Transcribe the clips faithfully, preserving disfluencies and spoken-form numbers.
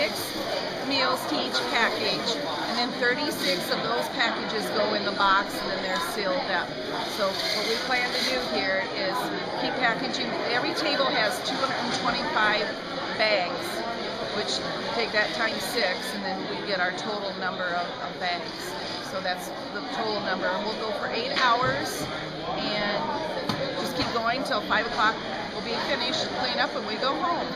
bags, meals to each package, and then thirty-six of those packages go in the box and then they're sealed up. So what we plan to do here is keep packaging. Every table has two hundred twenty-five bags, which take that times six, and then we get our total number of, of bags. So that's the total number. And we'll go for eight hours and just keep going till five o'clock. We'll be finished, clean up, and we go home.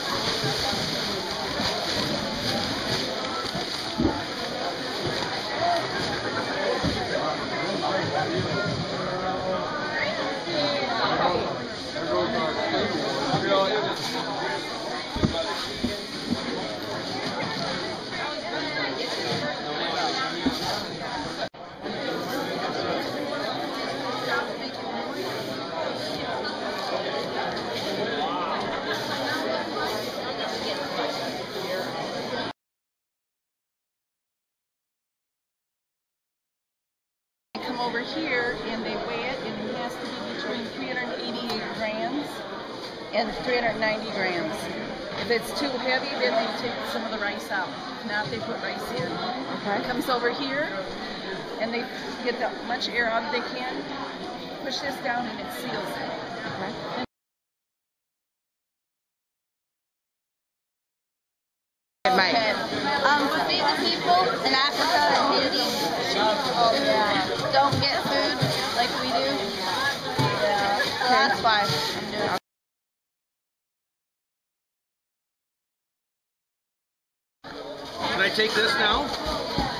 Come over here and they weigh it, and it has to be between three hundred eighty-eight grams and three hundred ninety grams. If it's too heavy, then they take some of the rice out. If not, they put rice in. Okay. It comes over here and they get as much air out as they can. Push this down and it seals it. Okay. Okay. Um, for feeding people in Africa and Haiti, oh yeah, don't get food like we do. Yeah, so that's why I'm doing it. Can I take this now?